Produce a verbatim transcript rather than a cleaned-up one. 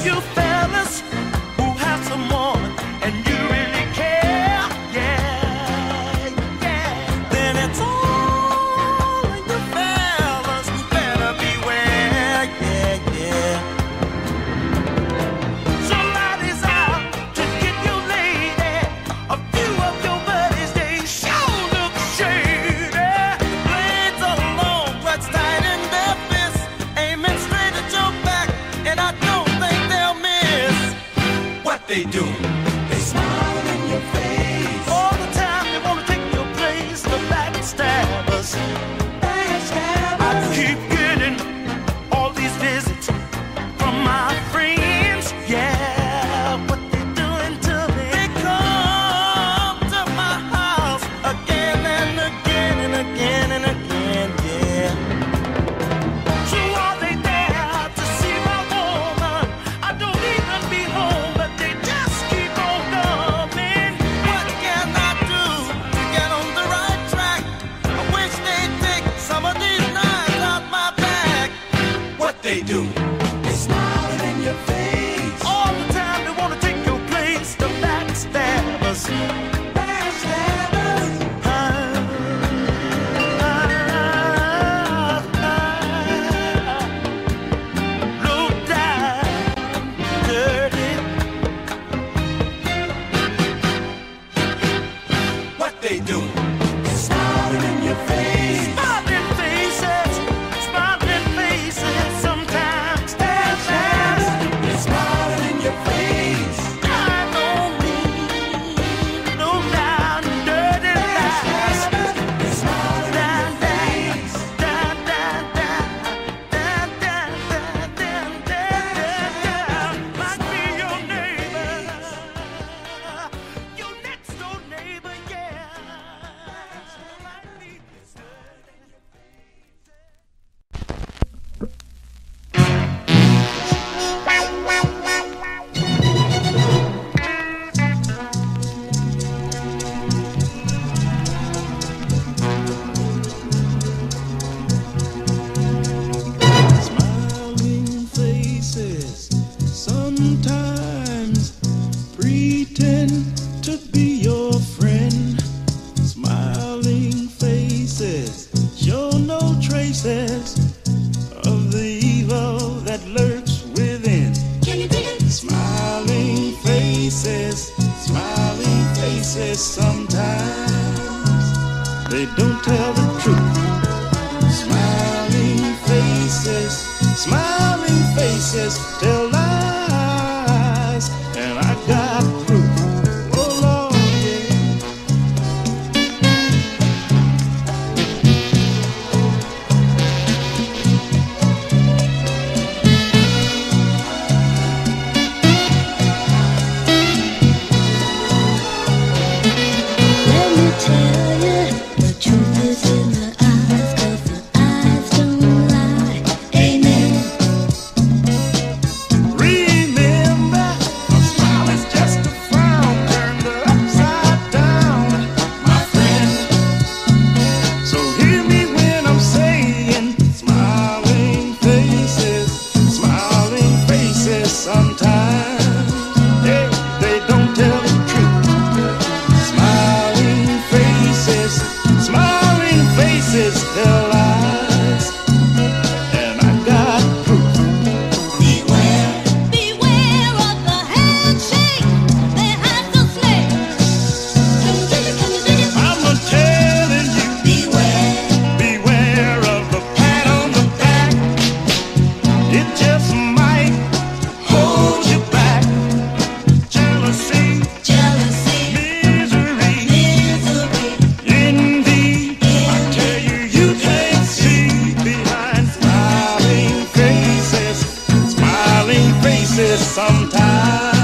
you fellas who have someone and you really care, yeah, yeah, then it's all of you fellas who better beware, yeah, yeah. Somebody's out to get your lady. A few of your buddies, they sure look shady. Blades are long, clutched tight in their fists, aiming straight at your back, and I don't think they'll miss. What they do? They smile in your face. All the time they wanna take your place, the backstabbers. Backstabbers. I keep getting all these visits from my friends, yeah. What they doing to me? They come to my house again and again and again and again, yeah. So are they there to see my woman? I don't even be home, but they just keep on coming. What can I do to get on the right track? I wish they'd take some of these knives out my back. What they do? They smile in your face. All the time they wanna take your place, the backstabbers. Backstabbers. Ah, ah, ah. Low down, dirty. What they do? Smiling in your face. Smiling faces, smiling faces. Sometimes they're smiling in your face. I don't mean no down, dirty lies. Down, down, down, down, down, down, down, down, down, down, down. Might be your neighbor, your next door neighbor, yeah. Might be smiling faces sometimes pretend to be your friend. Smiling faces show no traces of the evil that lurks within. Can you dig it? Smiling faces, smiling faces sometimes they don't tell the truth. Smiling faces, smiling faces tell lies, and I got proof. Oh Lord, yeah. Let me tell you, the truth is in the eyes, 'cause the eyes don't lie. Amen. Remember, a smile is just a frown turned upside down, my friend. So hear me when I'm saying, smiling faces, smiling faces sometimes they, they don't tell the truth. Smiling faces, smiling faces tell lies, and I got proof. Beware, beware of the handshake that has the snake. Can you dig it? Can you dig it? I'm a telling you, Beware, beware of the pat on the back. It just might hold you back. Jealousy, jealousy, misery, misery. indeed. I tell you, you can't see behind smiling faces, smiling faces sometimes.